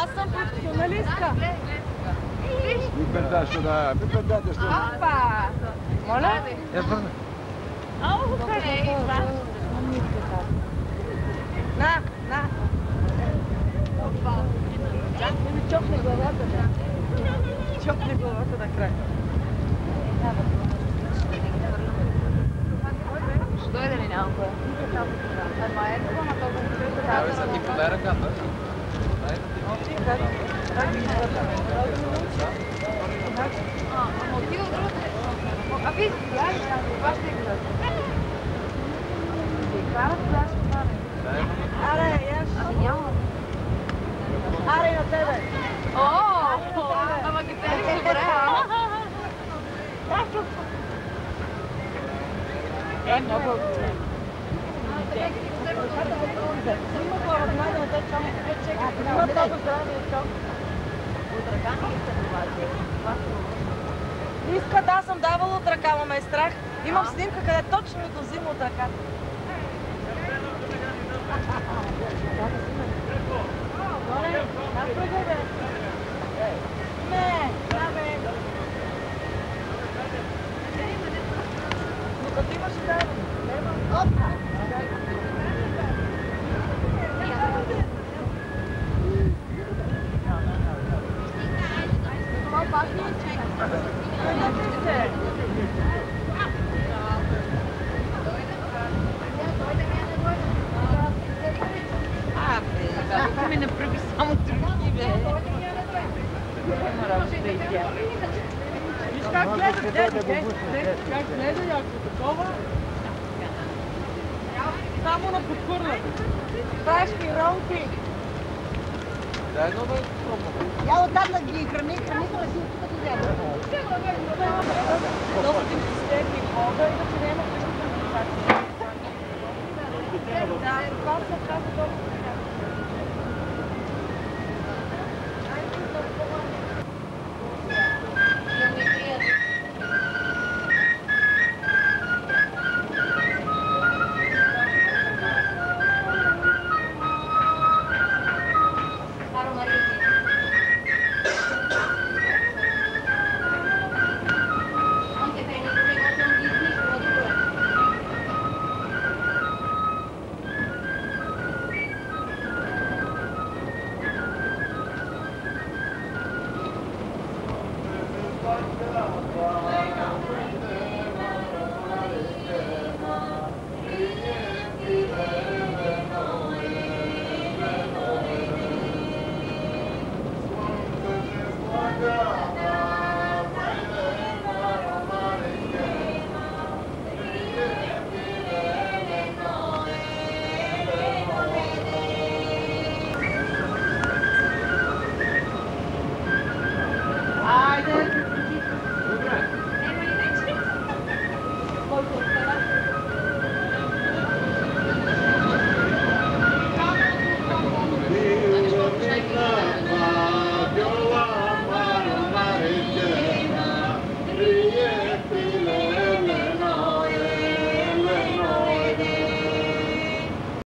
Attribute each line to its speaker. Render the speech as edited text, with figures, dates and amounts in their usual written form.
Speaker 1: Аз съм професионалистка.
Speaker 2: Пипердаш, да. Пипердаш, да.
Speaker 1: Опа! Моля? На, на. Ми чопне главата, да. Чопне главата на край.
Speaker 3: Ще дойде ли някой? Ама е това на толкова.
Speaker 2: Абе, са ти подай ръката.
Speaker 3: Ама отива в другата. А вие си гледали там, това ще играт. Карат това ще стане.
Speaker 1: Аре, яш.
Speaker 3: Ами няма.
Speaker 1: Аре на тебе.
Speaker 3: О, ама ги целиш добре, а?
Speaker 1: Е, много. Има хора, знаете, на те чоми. Има много здравия чом.
Speaker 3: От ръка не сте това.
Speaker 1: Иска, да, съм давала от ръка, ама ме е страх. Имам снимка, къде точно ми го взима от ръката. Не, да бе. Но като имаш и дай.
Speaker 3: Ми направи само други, бе.
Speaker 1: Виж как гледа, как гледа някакво такова. Само на подхвърляте. Правиш пиронки.
Speaker 2: Дай едно да пробваме.
Speaker 1: Я оттам да ги храни, хранителна си оттук да взема. Доста им си степи вода и да се няма къщата презентация. Да, това се казва толкова.